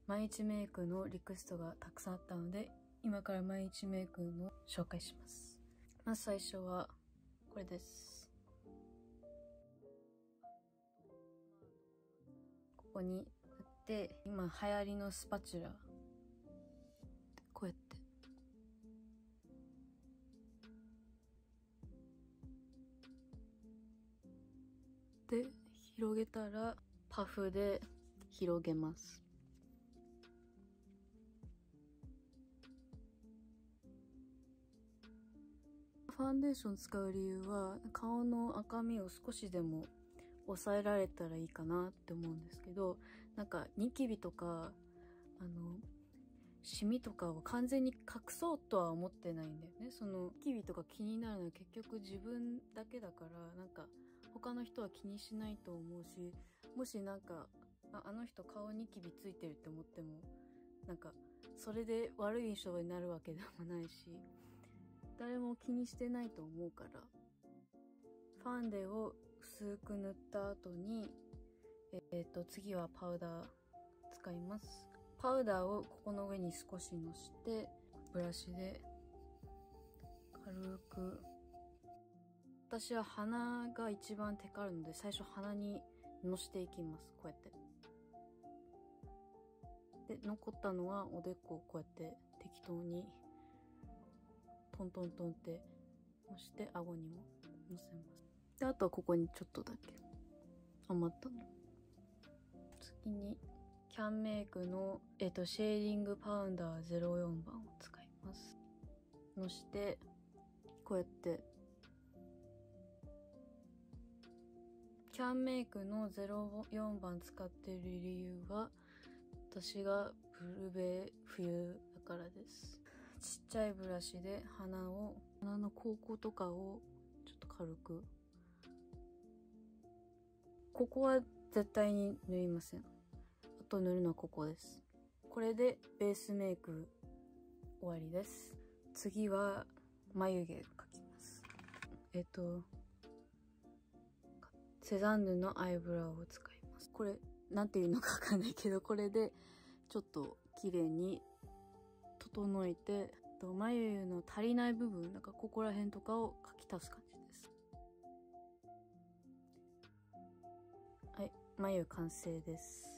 毎日メイクのリクエストがたくさんあったので、今から毎日メイクの紹介します。まず最初はこれです。ここに塗って、今流行りのスパチュラ、こうやってで広げたらパフで広げます。ファンデーション使う理由は顔の赤みを少しでも抑えられたらいいかなって思うんですけど、なんかニキビとかシミとかを完全に隠そうとは思ってないんだよね。そのニキビとか気になるのは結局自分だけだから、なんか他の人は気にしないと思うし、もしなんかあの人顔ニキビついてるって思ってもなんかそれで悪い印象になるわけでもないし、誰も気にしてないと思うから、ファンデを薄く塗った後に次はパウダー使います。パウダーをここの上に少しのしてブラシで軽く、私は鼻が一番テカるので最初鼻にのしていきます。こうやってで、残ったのはおでこをこうやって適当にトントントンって押して顎にものせます。で、あとはここにちょっとだけ余ったの。次にキャンメイクのシェーディングパウダー04番を使います。のしてこうやって、キャンメイクの04番使ってる理由は私がブルベ冬だからです。ちっちゃいブラシで鼻の口角とかをちょっと軽く、ここは絶対に塗りません。あと塗るのはここです。これでベースメイク終わりです。次は眉毛描きます。セザンヌのアイブラウを使います。これなんていうのかわかんないけど、これでちょっと綺麗に整えて、眉の足りない部分、なんかここら辺とかを描き足す感じです。はい、眉完成です。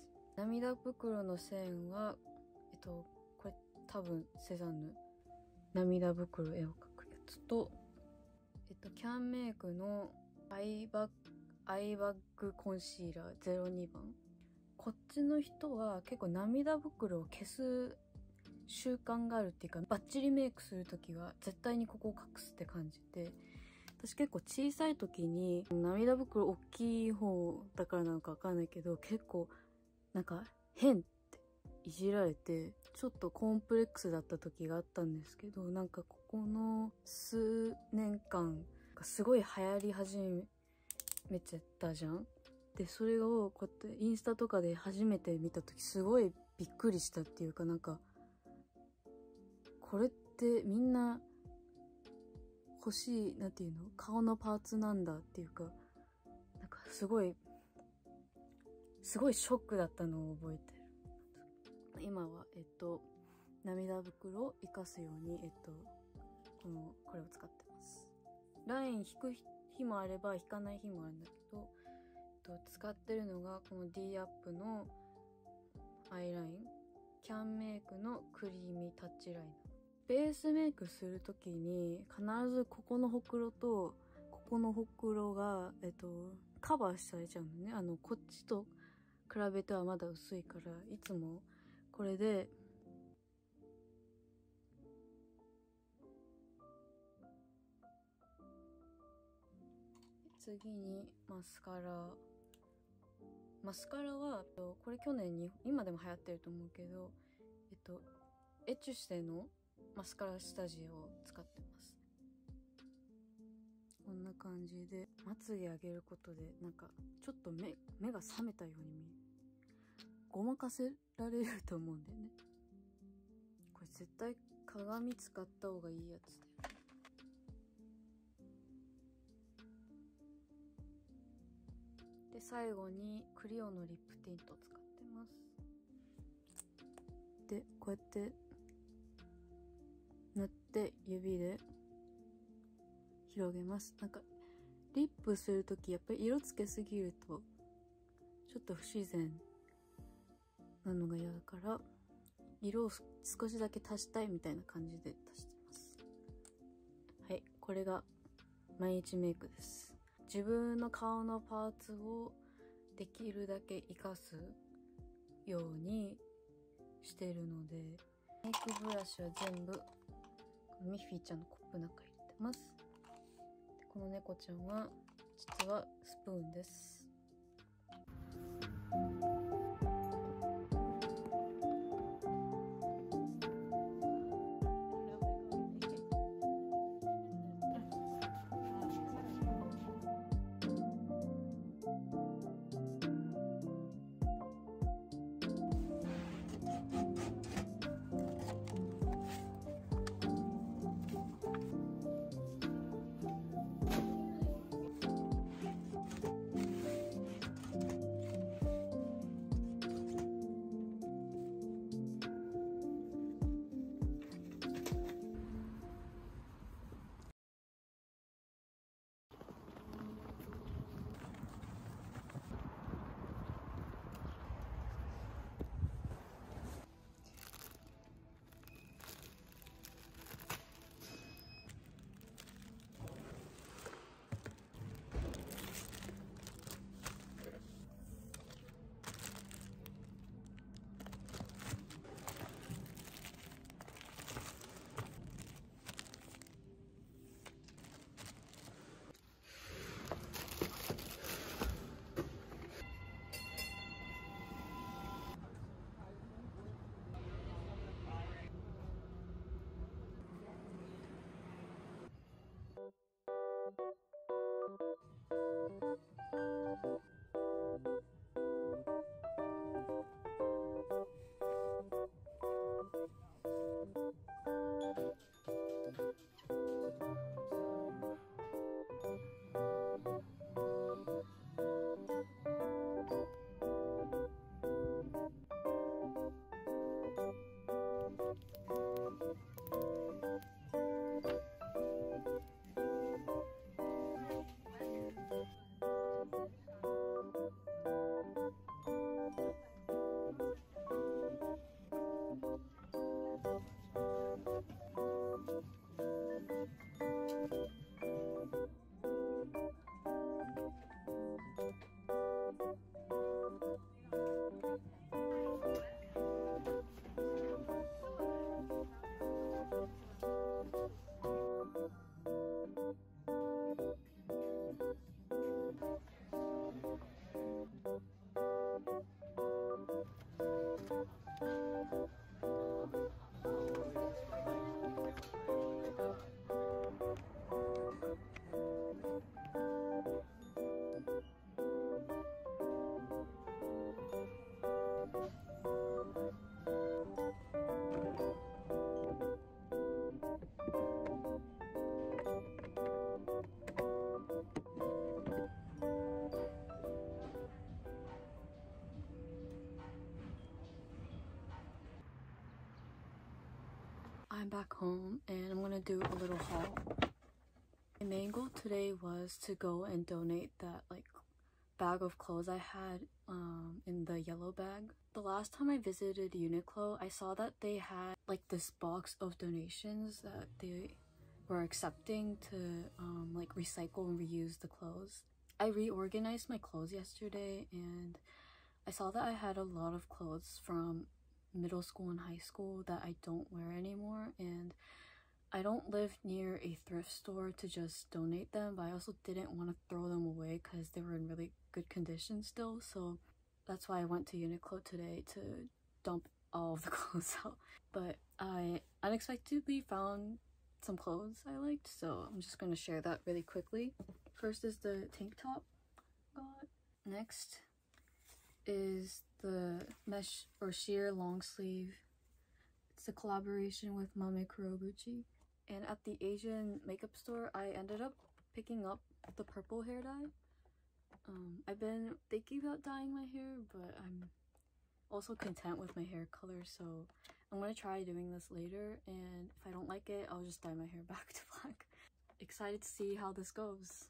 涙袋の線はこれ多分セザンヌ涙袋絵を描くやつと、キャンメイクのアイバッグコンシーラー02番。こっちの人は結構涙袋を消す習慣があるっていうか、バッチリメイクするときは絶対にここを隠すって感じで、私結構小さい時に涙袋大きい方だからなのかわかんないけど、結構なんか変っていじられて、ちょっとコンプレックスだった時があったんですけど、なんかここの数年間すごい流行り始めちゃったじゃん。で、それをこうやってインスタとかで初めて見た時すごいびっくりしたっていうか、なんかこれってみんな欲しい、なんていうの、顔のパーツなんだっていうか、なんかすごいショックだったのを覚えてる。今は涙袋を活かすようにこれを使ってます。ライン引く日もあれば引かない日もあるんだけど、使ってるのがこの D アップのアイライン、キャンメイクのクリーミータッチライナー。ベースメイクするときに必ずここのほくろとここのほくろがカバーされちゃうのね。こっちと比べてはまだ薄いから、いつもこれで次にマスカラはこれ去年に今でも流行ってると思うけど、エチュシテのマスカラスタジオを使ってます。こんな感じでまつげ上げることでなんかちょっと目が覚めたように見える。ごまかせられると思うんだよね。これ絶対鏡使った方がいいやつだよ。で、最後にクリオのリップティントを使ってます。 でこうやって塗って指で広げます。なんかリップするときやっぱり色つけすぎるとちょっと不自然なのが嫌だから、色を少しだけ足したいみたいな感じで足してます。はい、これが毎日メイクです。自分の顔のパーツをできるだけ活かすようにしてるので、メイクブラシは全部ミッフィーちゃんのコップの中に入れてます。でこの猫ちゃんは実はスプーンです。I'm back home and I'm gonna do a little haul. My main goal today was to go and donate that bag of clothes I had in the yellow bag. The last time I visited Uniqlo, I saw that they had this box of donations that they were accepting to recycle and reuse the clothes. I reorganized my clothes yesterday and I saw that I had a lot of clothes from middle school and high school that I don't wear anymore, and I don't live near a thrift store to just donate them, but I also didn't want to throw them away because they were in really good condition still, so that's why I went to Uniqlo today to dump all of the clothes out. But I unexpectedly found some clothes I liked, so I'm just gonna share that really quickly. First is the tank top I got. Next is the mesh or sheer long sleeve. It's a collaboration with Mame Kurobuchi. And at the Asian makeup store, I ended up picking up the purple hair dye. I've been thinking about dyeing my hair, but I'm also content with my hair color, so I'm gonna try doing this later, and if I don't like it, I'll just dye my hair back to black. Excited to see how this goes.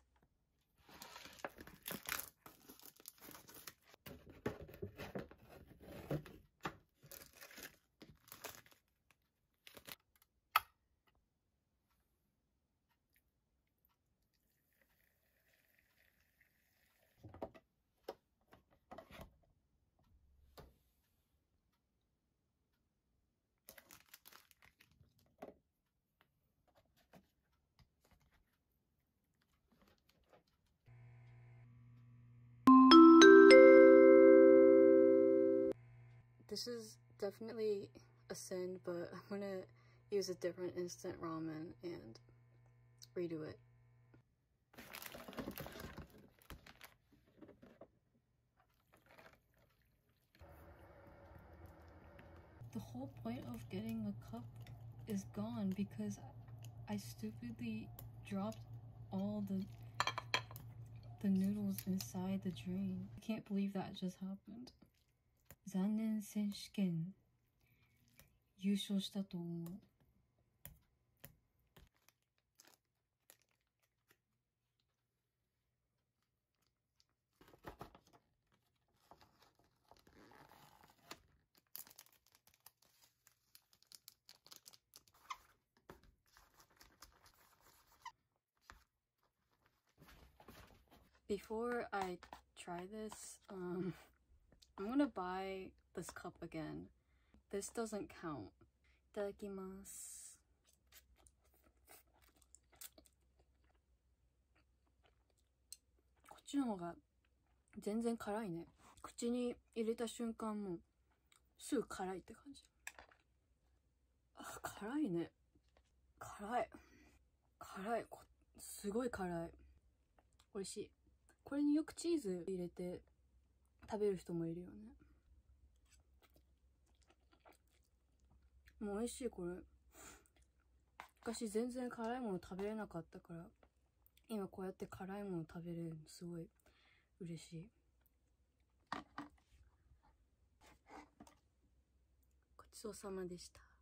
This is definitely a sin, but I'm gonna use a different instant ramen and redo it. The whole point of getting a cup is gone because I stupidly dropped all the noodles inside the drain. I can't believe that just happened. 残念選手権優勝したと思う。Before I try this, I'm gonna buy this cup again. This doesn't count. いただきます。こっちの方が全然辛いね。口に入れた瞬間もうすぐ辛いって感じ。あ、辛いね。辛い。辛い。すごい辛い。美味しい。これによくチーズ入れて食べる人もいるよね。もう美味しいこれ。昔全然辛いもの食べれなかったから、今こうやって辛いもの食べれるのすごい嬉しい。ごちそうさまでした。